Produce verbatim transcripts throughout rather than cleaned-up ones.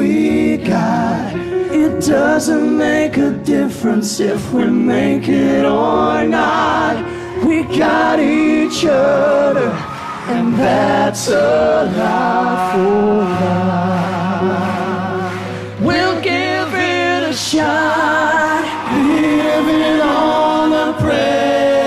we got. It doesn't make a difference if we make it or not. We got each other, and that's a lot for us. We'll give it a shot, living on the prayer.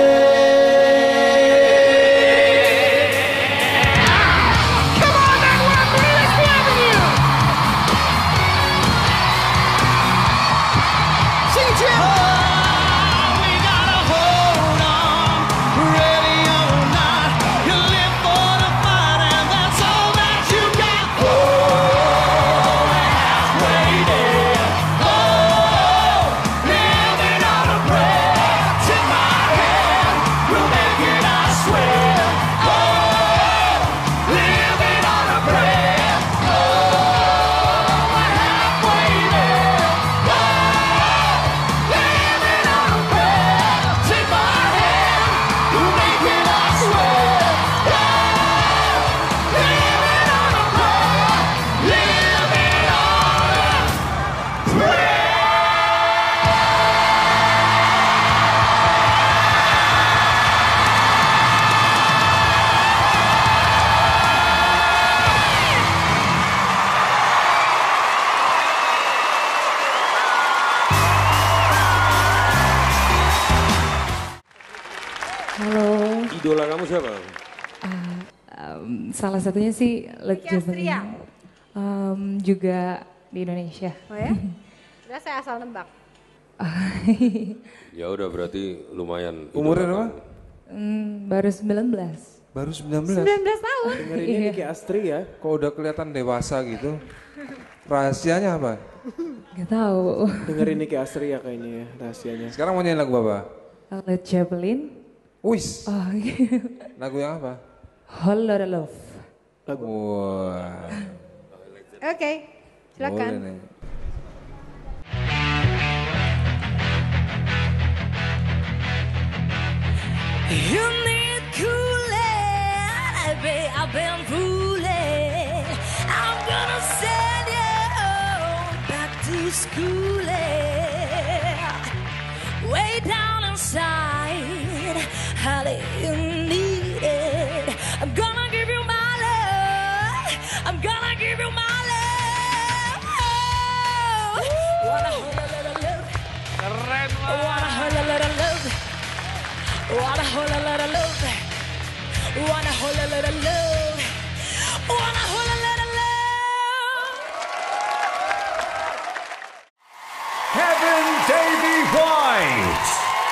Idola kamu siapa? Uh, um, salah satunya sih Led Zeppelin. Um, juga di Indonesia. Oh ya? Udah saya asal nembak. Ya udah berarti lumayan. Umurnya berapa? Hmm, baru sembilan belas. Baru sembilan belas? sembilan belas tahun. Dengerinnya Niki Astri ya. Kok udah kelihatan dewasa gitu. Rahasianya apa? Gak tahu. Dengerin Niki Astri ya kayaknya ya rahasianya. Sekarang mau nyanyi lagu apa? Led Zeppelin. Wis. Oh, gitu. Lagu yang apa? Whole Lotta Love. Lagu. Wah. Oke, okay, silakan. Boleh nih. You need Kool-Aid, baby, I've been fooling. I'm gonna send you back to school. Way down inside, honey, you need it. I'm gonna give you my love. I'm gonna give you my love. Oh, wanna hold a little love. Wanna hold a little love. Wanna hold a little love. Wanna hold a little love. Wanna hold a little love. Kevin Davy White.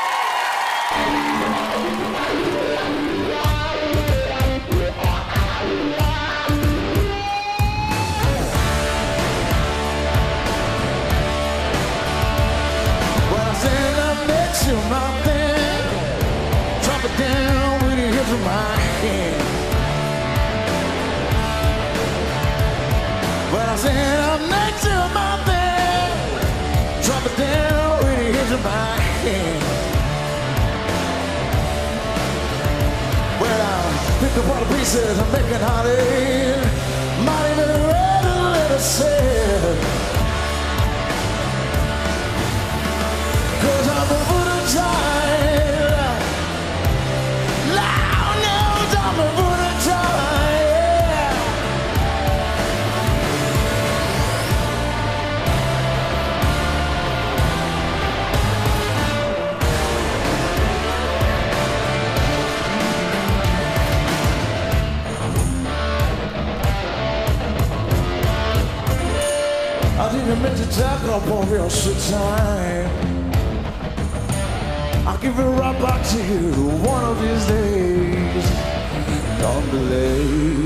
Well, I said I met you, my man. Drop it down when it hits my hand. Well, I said I met you, my man. Drop it down when it hits my hand. Well, I pick up all the pieces and make it honey. Might even read a little sad. Cause I'm a Buddha child. Loud knows I'm a Buddha child. Yeah. I didn't mean to talk up on your shit time. I'll give it right back to you one of these days. Don't delay.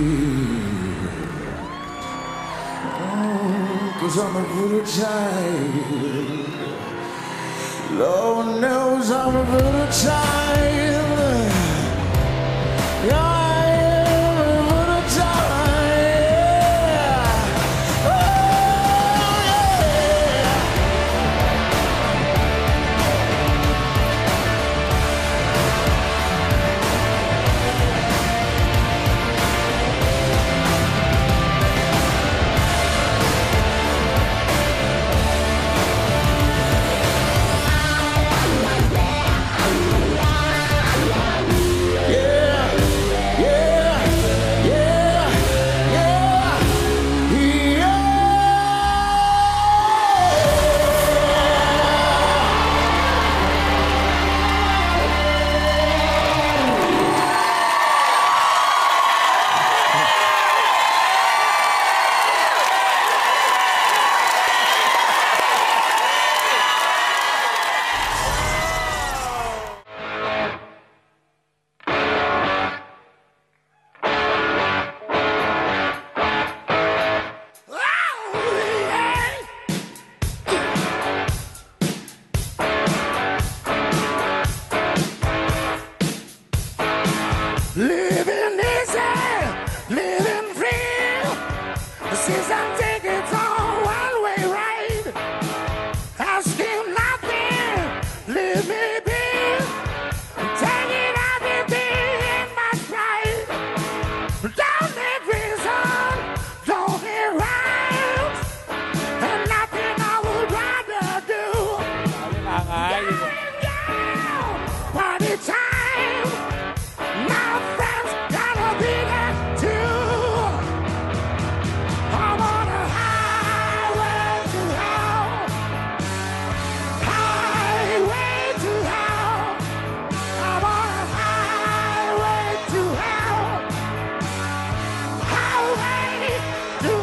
Oh, cause I'm a good child. Lord knows I'm a good child. Yeah. some tickets on one-way ride. Ask him nothing, leave me be. Taking everything in my stride. Don't need reason, don't need rhymes, and nothing I would rather do. Going down, party time. My friends gotta be there too. I'm on a highway to hell. Highway to hell. I'm on a highway to hell. Highway to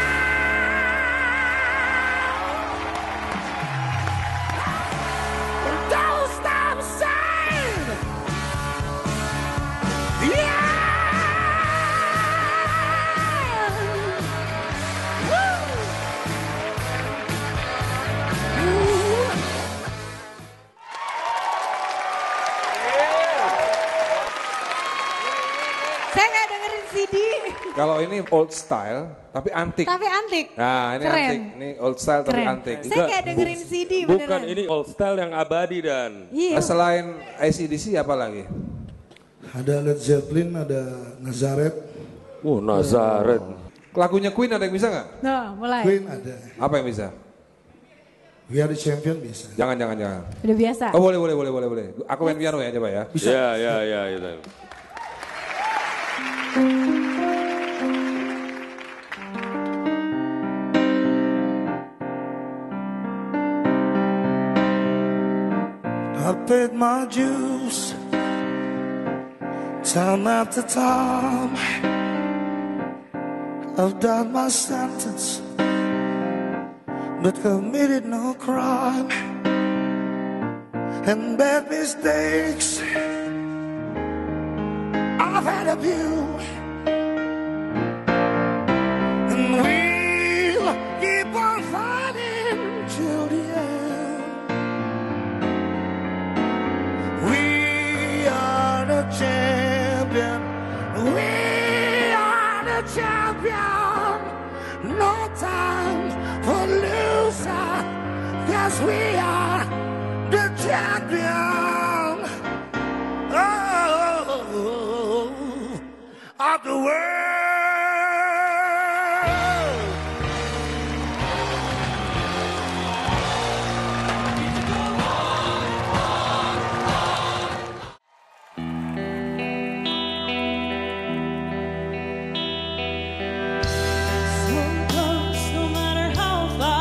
hell. Don't stop saying, yeah. Woo. Ooh. Saya nggak dengerin C D. Kalau ini old style, tapi antik. Tapi antik. Nah, ini Keren. antik. Ini old style tapi Keren. antik. Saya kayak dengerin C D Bukan, beneran. ini old style yang abadi dan Iya. Nah, selain A C D C apa lagi? Ada Led Zeppelin, ada Nazareth, Oh, Nazareth. Lagunya Queen ada yang bisa nggak? Nah, mulai. Queen ada. Apa yang bisa? We Are the Champion bisa. Jangan, jangan, jangan. Udah biasa. Oh boleh, boleh, boleh, boleh, boleh. Aku main piano ya, coba ya. Ya, ya, ya, itu. I paid my dues time after time. I've done my sentence, but committed no crime. And bad mistakes, I've had a few. And we'll keep on fighting till the end. We are the champion. We are the champion. No time for loser, 'cause we are the champion. Oh, of the world. Sometimes, no matter how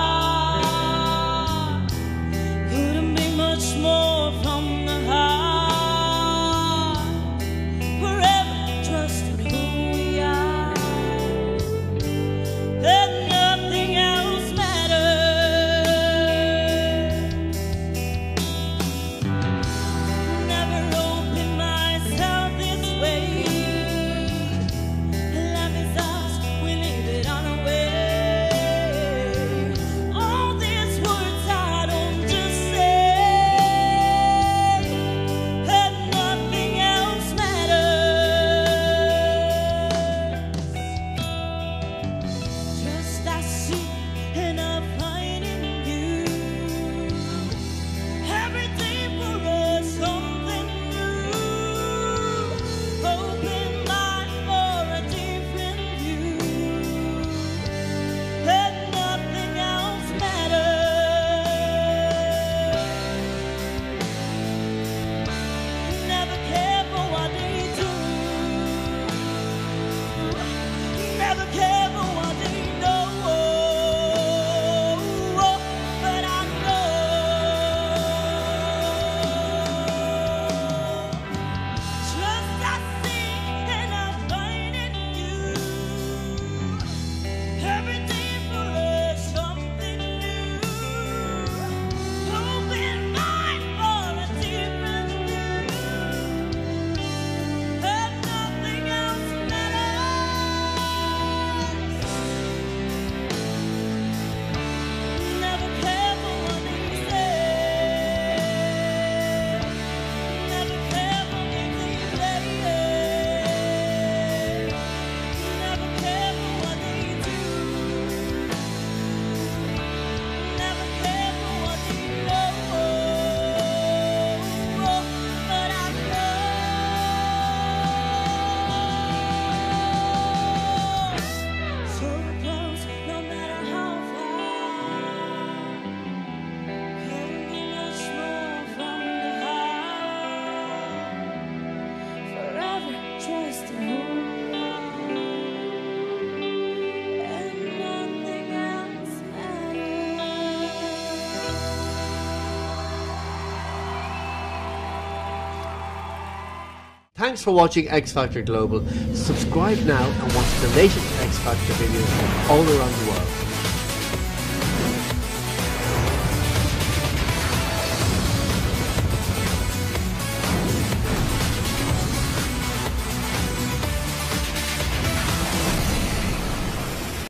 far, couldn't be much more from the heart. Forever trust in who we are. Thanks for watching X Factor Global. Subscribe now and watch the latest X Factor videos from all around the world.